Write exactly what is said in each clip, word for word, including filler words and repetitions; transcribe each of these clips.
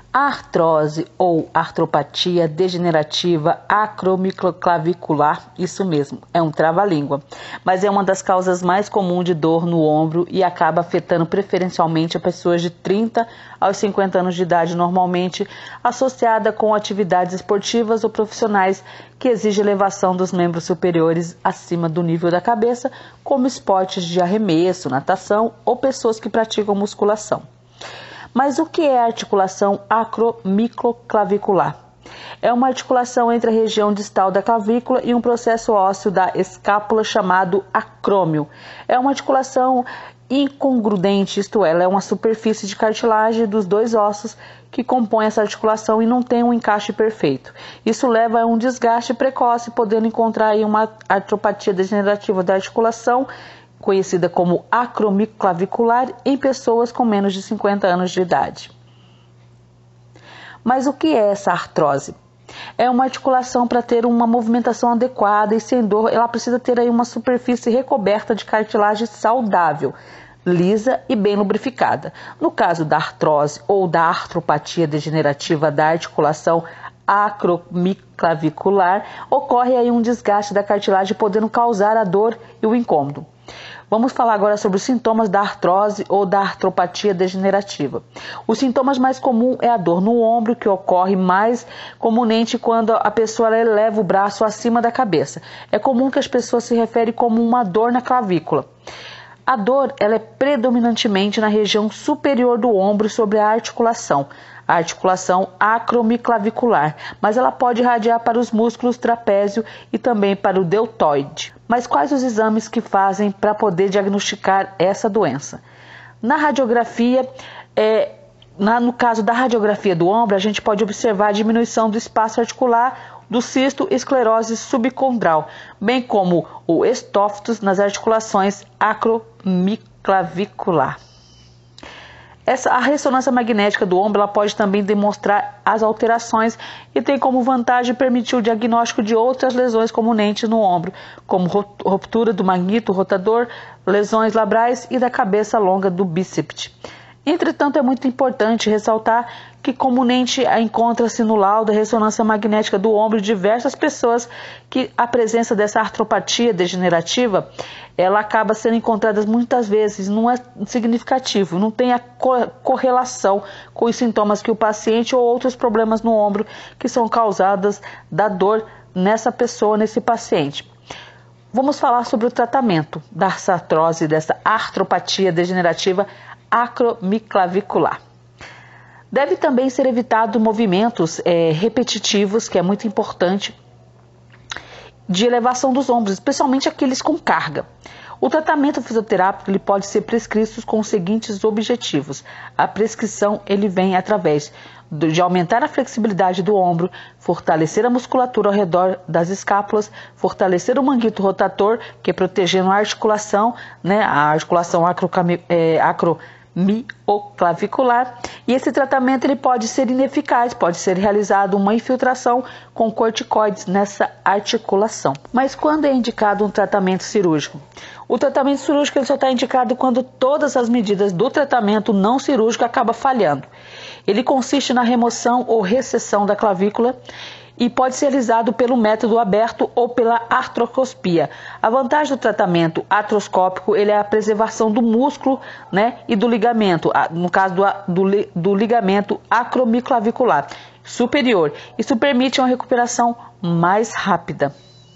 A artrose ou artropatia degenerativa acromioclavicular, isso mesmo, é um trava-língua, mas é uma das causas mais comuns de dor no ombro e acaba afetando preferencialmente a pessoas de trinta aos cinquenta anos de idade, normalmente associada com atividades esportivas ou profissionais que exigem elevação dos membros superiores acima do nível da cabeça, como esportes de arremesso, natação ou pessoas que praticam musculação. Mas o que é a articulação acromioclavicular? É uma articulação entre a região distal da clavícula e um processo ósseo da escápula chamado acrômio. É uma articulação incongruente, isto é, ela é uma superfície de cartilagem dos dois ossos que compõem essa articulação e não tem um encaixe perfeito. Isso leva a um desgaste precoce, podendo encontrar aí uma artropatia degenerativa da articulação, conhecida como acromioclavicular, em pessoas com menos de cinquenta anos de idade. Mas o que é essa artrose? É uma articulação para ter uma movimentação adequada e sem dor, ela precisa ter aí uma superfície recoberta de cartilagem saudável, lisa e bem lubrificada. No caso da artrose ou da artropatia degenerativa da articulação acromioclavicular, ocorre aí um desgaste da cartilagem, podendo causar a dor e o incômodo. Vamos falar agora sobre os sintomas da artrose ou da artropatia degenerativa. Os sintomas mais comuns é a dor no ombro, que ocorre mais comumente quando a pessoa eleva o braço acima da cabeça. É comum que as pessoas se referem como uma dor na clavícula. A dor ela é predominantemente na região superior do ombro, sobre a articulação, a articulação acromioclavicular, mas ela pode irradiar para os músculos trapézio e também para o deltoide. Mas quais os exames que fazem para poder diagnosticar essa doença? Na radiografia, é, na, no caso da radiografia do ombro, a gente pode observar a diminuição do espaço articular, do cisto e esclerose subcondral, bem como o estófitos nas articulações acromioclavicular. Essa, a ressonância magnética do ombro ela pode também demonstrar as alterações e tem como vantagem permitir o diagnóstico de outras lesões comumente no ombro, como ruptura do magnito rotador, lesões labrais e da cabeça longa do bíceps. Entretanto, é muito importante ressaltar que comumente encontra-se no laudo da ressonância magnética do ombro diversas pessoas que a presença dessa artropatia degenerativa ela acaba sendo encontrada muitas vezes, não é significativo, não tem a correlação com os sintomas que o paciente ou outros problemas no ombro que são causados da dor nessa pessoa, nesse paciente. Vamos falar sobre o tratamento dessa artrose, dessa artropatia degenerativa acromioclavicular. Deve também ser evitado movimentos é, repetitivos, que é muito importante, de elevação dos ombros, especialmente aqueles com carga. O tratamento fisioterápico ele pode ser prescrito com os seguintes objetivos. A prescrição ele vem através de aumentar a flexibilidade do ombro, fortalecer a musculatura ao redor das escápulas, fortalecer o manguito rotator, que é protegendo a articulação, né, a articulação acromioclavicular, é, acro mioclavicular, e esse tratamento ele pode ser ineficaz, pode ser realizado uma infiltração com corticoides nessa articulação. Mas quando é indicado um tratamento cirúrgico? O tratamento cirúrgico ele só está indicado quando todas as medidas do tratamento não cirúrgico acabam falhando. Ele consiste na remoção ou recessão da clavícula e pode ser realizado pelo método aberto ou pela artroscopia. A vantagem do tratamento artroscópico ele é a preservação do músculo, né, e do ligamento, no caso do, do, do ligamento acromioclavicular superior. Isso permite uma recuperação mais rápida.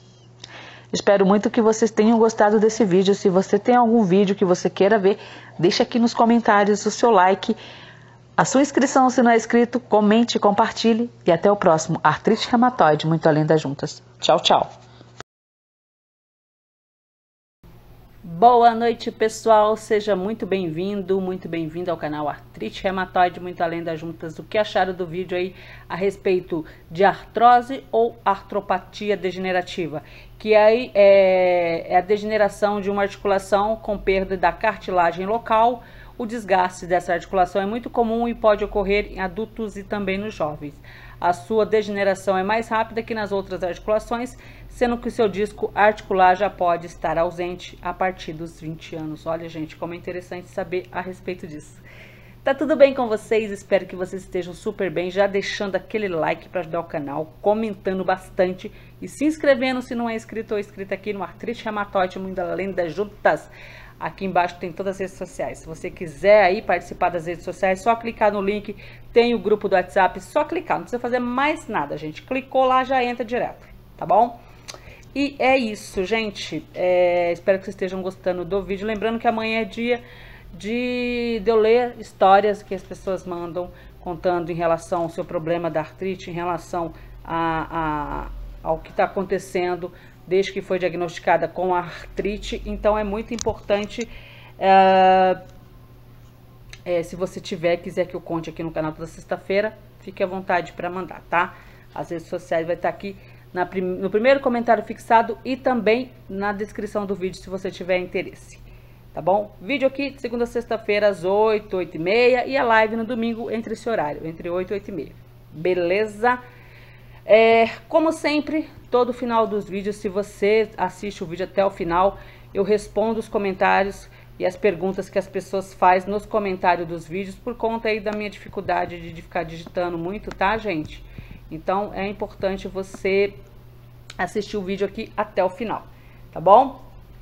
Espero muito que vocês tenham gostado desse vídeo. Se você tem algum vídeo que você queira ver, deixa aqui nos comentários o seu like, a sua inscrição se não é inscrito, comente, compartilhe e até o próximo Artrite Reumatoide, muito além das juntas. Tchau, tchau. Boa noite, pessoal. Seja muito bem-vindo, muito bem-vindo ao canal Artrite Reumatoide, muito além das juntas. O que acharam do vídeo aí a respeito de artrose ou artropatia degenerativa? Que aí é, é a degeneração de uma articulação com perda da cartilagem local. O desgaste dessa articulação é muito comum e pode ocorrer em adultos e também nos jovens. A sua degeneração é mais rápida que nas outras articulações, sendo que o seu disco articular já pode estar ausente a partir dos vinte anos. Olha, gente, como é interessante saber a respeito disso. Tá tudo bem com vocês? Espero que vocês estejam super bem, já deixando aquele like para ajudar o canal, comentando bastante e se inscrevendo se não é inscrito ou inscrita aqui no Artrite Reumatoide Muito Além das Juntas. Aqui embaixo tem todas as redes sociais. Se você quiser aí participar das redes sociais, só clicar no link, tem o grupo do WhatsApp, só clicar, não precisa fazer mais nada, gente. Clicou lá, já entra direto, tá bom? E é isso, gente. É, espero que vocês estejam gostando do vídeo. Lembrando que amanhã é dia de, de eu ler histórias que as pessoas mandam, contando em relação ao seu problema da artrite, em relação a, a, ao que está acontecendo desde que foi diagnosticada com artrite. Então é muito importante, é, é, se você tiver, quiser que eu conte aqui no canal toda sexta-feira, fique à vontade para mandar, tá? As redes sociais vai estar aqui na, no primeiro comentário fixado e também na descrição do vídeo, se você tiver interesse, tá bom? Vídeo aqui de segunda a sexta-feira às oito, oito e meia e a live no domingo entre esse horário, entre oito e oito e meia, beleza? É, como sempre, todo final dos vídeos, se você assiste o vídeo até o final, eu respondo os comentários e as perguntas que as pessoas fazem nos comentários dos vídeos, por conta aí da minha dificuldade de, de ficar digitando muito, tá, gente? Então, é importante você assistir o vídeo aqui até o final, tá bom?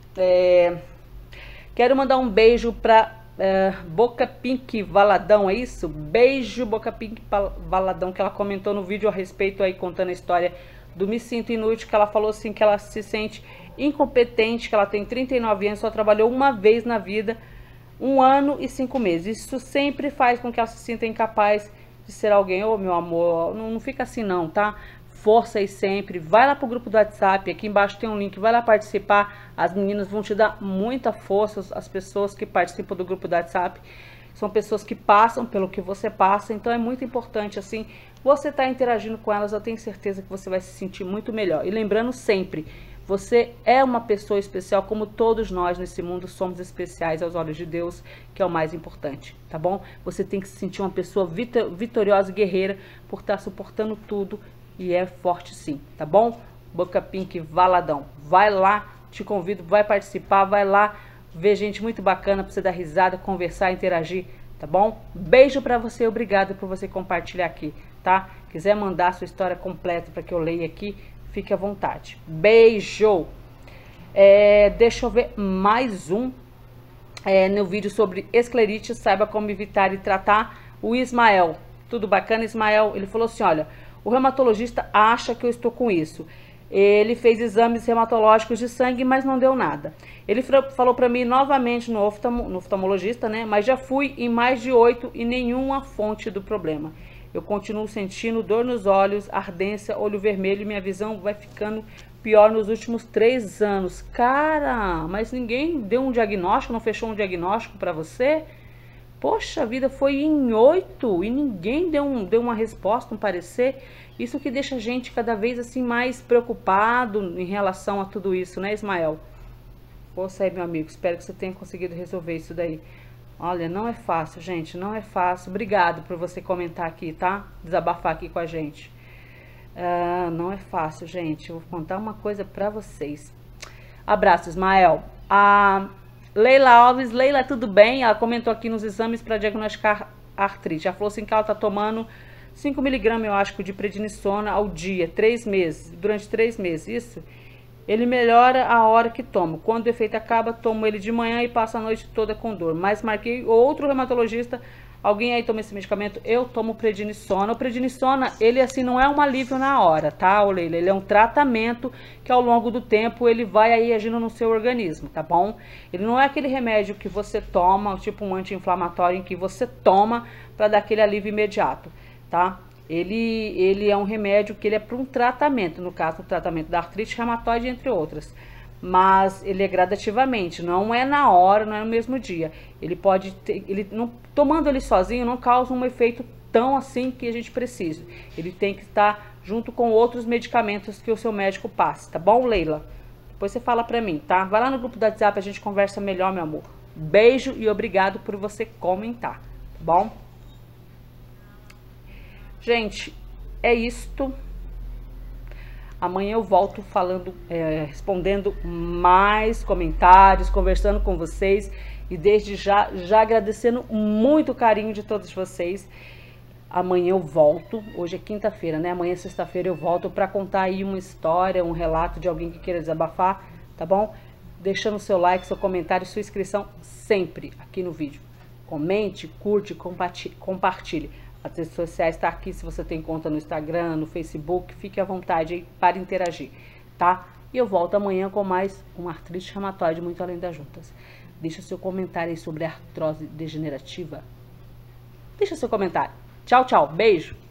É, quero mandar um beijo pra É, Boca Pink Valadão, é isso? Beijo, Boca Pink Valadão, que ela comentou no vídeo a respeito aí, contando a história do Me Sinto Inútil, que ela falou assim, que ela se sente incompetente, que ela tem trinta e nove anos, só trabalhou uma vez na vida, um ano e cinco meses. Isso sempre faz com que ela se sinta incapaz de ser alguém. Ô, meu amor, não, não fica assim não, tá? Força aí sempre, vai lá pro grupo do WhatsApp, aqui embaixo tem um link, vai lá participar, as meninas vão te dar muita força, as pessoas que participam do grupo do WhatsApp, são pessoas que passam pelo que você passa, então é muito importante, assim, você tá interagindo com elas, eu tenho certeza que você vai se sentir muito melhor. E lembrando sempre, você é uma pessoa especial, como todos nós nesse mundo somos especiais aos olhos de Deus, que é o mais importante, tá bom? Você tem que se sentir uma pessoa vitoriosa e guerreira por estar suportando tudo. E é forte sim, tá bom? Boca Pink Valadão, vai lá, te convido, vai participar, vai lá ver gente muito bacana pra você dar risada, conversar, interagir, tá bom? Beijo pra você, obrigado por você compartilhar aqui, tá? Quiser mandar a sua história completa pra que eu leia aqui, fique à vontade. Beijo! É, deixa eu ver mais um é, no vídeo sobre esclerite, saiba como evitar e tratar. O Ismael, tudo bacana, Ismael? Ele falou assim, olha, o reumatologista acha que eu estou com isso. Ele fez exames reumatológicos de sangue, mas não deu nada. Ele falou para mim novamente no, oftalmo, no oftalmologista, né? Mas já fui em mais de oito e nenhuma fonte do problema. Eu continuo sentindo dor nos olhos, ardência, olho vermelho e minha visão vai ficando pior nos últimos três anos. Cara, mas ninguém deu um diagnóstico, não fechou um diagnóstico para você? Poxa vida, foi em oito e ninguém deu, um, deu uma resposta, um parecer. Isso que deixa a gente cada vez assim mais preocupado em relação a tudo isso, né, Ismael? Força aí, meu amigo, espero que você tenha conseguido resolver isso daí. Olha, não é fácil, gente, não é fácil. Obrigado por você comentar aqui, tá? Desabafar aqui com a gente. Ah, não é fácil, gente. Eu vou contar uma coisa pra vocês. Abraço, Ismael. Ah... Leila Alves, Leila, tudo bem? Ela comentou aqui nos exames para diagnosticar artrite. Ela falou assim que ela está tomando cinco miligramas, eu acho, de prednisona ao dia, três meses, durante três meses, isso? Ele melhora a hora que tomo. Quando o efeito acaba, tomo ele de manhã e passo a noite toda com dor. Mas marquei outro reumatologista. Alguém aí toma esse medicamento? Eu tomo prednisona. O prednisona, ele assim não é um alívio na hora, tá, Leila? Ele é um tratamento que ao longo do tempo ele vai aí agindo no seu organismo, tá bom? Ele não é aquele remédio que você toma, tipo um anti-inflamatório, em que você toma para dar aquele alívio imediato, tá? Ele, ele é um remédio que ele é para um tratamento, no caso o tratamento da artrite reumatoide, entre outras. Mas ele é gradativamente, não é na hora, não é no mesmo dia. Ele pode ter, ele não, tomando ele sozinho não causa um efeito tão assim que a gente precisa. Ele tem que estar junto com outros medicamentos que o seu médico passe, tá bom, Leila? Depois você fala pra mim, tá? Vai lá no grupo do WhatsApp, a gente conversa melhor, meu amor. Beijo e obrigado por você comentar, tá bom? Gente, é isto. Amanhã eu volto falando, é, respondendo mais comentários, conversando com vocês. E desde já, já agradecendo muito o carinho de todos vocês. Amanhã eu volto, hoje é quinta-feira, né? Amanhã, sexta-feira, eu volto para contar aí uma história, um relato de alguém que queira desabafar, tá bom? Deixando seu like, seu comentário, sua inscrição sempre aqui no vídeo. Comente, curte, compartilhe. As redes sociais estão aqui, se você tem conta no Instagram, no Facebook, fique à vontade aí para interagir, tá? E eu volto amanhã com mais uma artrite reumatoide muito além das juntas. Deixa seu comentário aí sobre a artrose degenerativa. Deixa seu comentário. Tchau, tchau. Beijo.